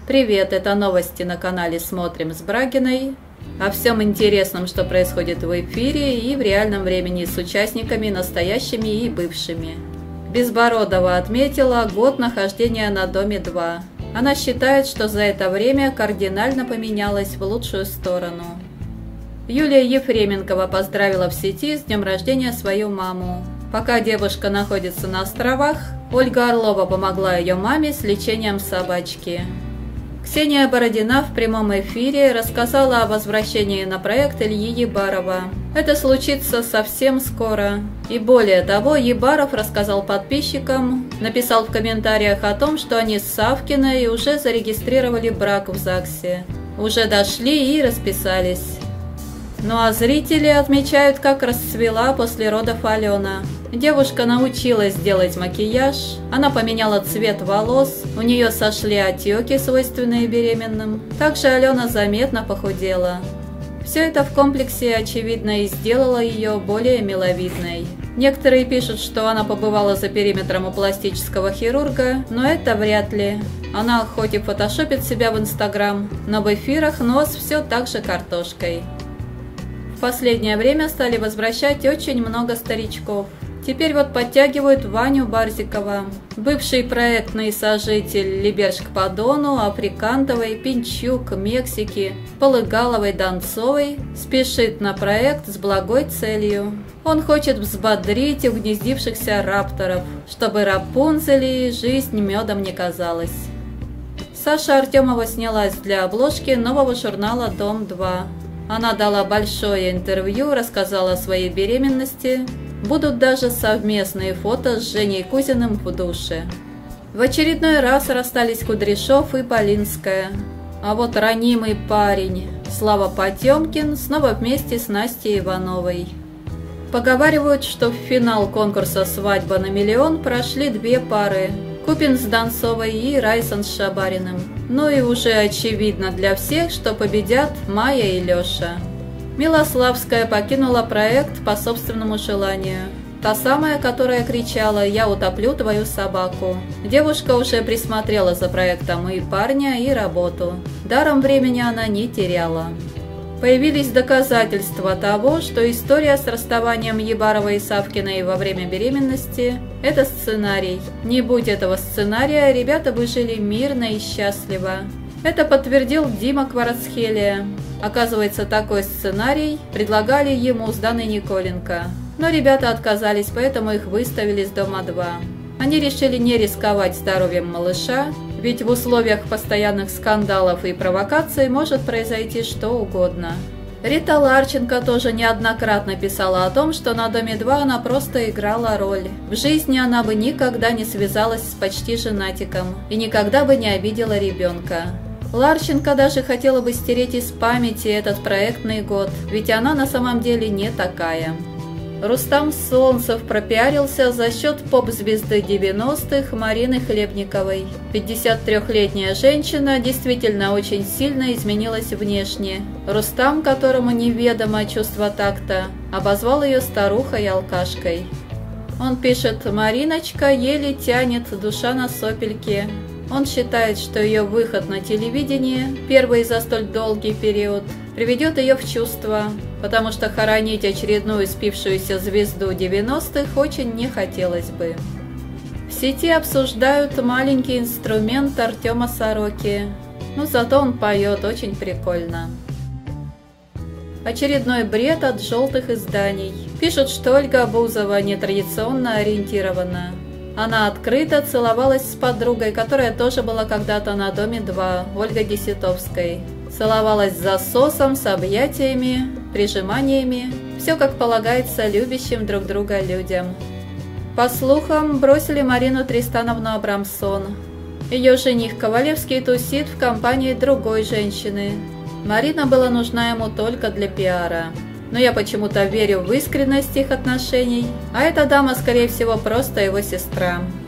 Привет, это новости на канале «Смотрим с Брагиной». О всем интересном, что происходит в эфире и в реальном времени с участниками, настоящими и бывшими. Безбородова отметила год нахождения на Доме 2. Она считает, что за это время кардинально поменялась в лучшую сторону. Юлия Ефременкова поздравила в сети с днем рождения свою маму. Пока девушка находится на островах, Ольга Орлова помогла ее маме с лечением собачки. Ксения Бородина в прямом эфире рассказала о возвращении на проект Ильи Ебарова. Это случится совсем скоро. И более того, Ебаров рассказал подписчикам, написал в комментариях о том, что они с Савкиной уже зарегистрировали брак в ЗАГСе. Уже дошли и расписались. Ну а зрители отмечают, как расцвела после родов Алена. Девушка научилась делать макияж, она поменяла цвет волос, у нее сошли отеки, свойственные беременным. Также Алена заметно похудела. Все это в комплексе, очевидно, и сделало ее более миловидной. Некоторые пишут, что она побывала за периметром у пластического хирурга, но это вряд ли. Она хоть и фотошопит себя в Инстаграм, но в эфирах нос все так же картошкой. В последнее время стали возвращать очень много старичков. Теперь вот подтягивают Ваню Барзикова. Бывший проектный сожитель Либершг-по-Дону, Африкантовой, Пинчук, Мексики, Полыгаловой, Донцовой спешит на проект с благой целью. Он хочет взбодрить угнездившихся рапторов, чтобы Рапунцели жизнь медом не казалась. Саша Артемова снялась для обложки нового журнала «Дом-2». Она дала большое интервью, рассказала о своей беременности. Будут даже совместные фото с Женей Кузиным в душе. В очередной раз расстались Кудряшов и Полинская. А вот ранимый парень Слава Потемкин снова вместе с Настей Ивановой. Поговаривают, что в финал конкурса «Свадьба на миллион» прошли две пары – Купин с Донцовой и Райсон с Шабариным. Ну и уже очевидно для всех, что победят Майя и Леша. Милославская покинула проект по собственному желанию. Та самая, которая кричала «Я утоплю твою собаку». Девушка уже присмотрела за проектом и парня, и работу. Даром времени она не теряла. Появились доказательства того, что история с расставанием Ебарова и Савкиной во время беременности – это сценарий. Не будь этого сценария, ребята бы жили мирно и счастливо. Это подтвердил Дима Кварацхелия. Оказывается, такой сценарий предлагали ему с Даной Николенко. Но ребята отказались, поэтому их выставили с Дома 2. Они решили не рисковать здоровьем малыша, ведь в условиях постоянных скандалов и провокаций может произойти что угодно. Рита Ларченко тоже неоднократно писала о том, что на Доме 2 она просто играла роль. В жизни она бы никогда не связалась с почти женатиком и никогда бы не обидела ребенка. Ларченко даже хотела бы стереть из памяти этот проектный год, ведь она на самом деле не такая. Рустам Солнцев пропиарился за счет поп-звезды 90-х Марины Хлебниковой. 53-летняя женщина действительно очень сильно изменилась внешне. Рустам, которому неведомо чувство такта, обозвал ее старухой-алкашкой. Он пишет: «Мариночка еле тянет, душа на сопельке». Он считает, что ее выход на телевидение, первый за столь долгий период, приведет ее в чувство, потому что хоронить очередную спившуюся звезду 90-х очень не хотелось бы. В сети обсуждают маленький инструмент Артема Сороки, но зато он поет очень прикольно. Очередной бред от желтых изданий. Пишут, что Ольга Бузова нетрадиционно ориентирована. Она открыто целовалась с подругой, которая тоже была когда-то на Доме 2, Ольгой Десятовской. Целовалась с засосом, с объятиями, прижиманиями. Все как полагается любящим друг друга людям. По слухам, бросили Марину Тристановну Абрамсон. Ее жених Ковалевский тусит в компании другой женщины. Марина была нужна ему только для пиара. Но я почему-то верю в искренность их отношений, а эта дама, скорее всего, просто его сестра.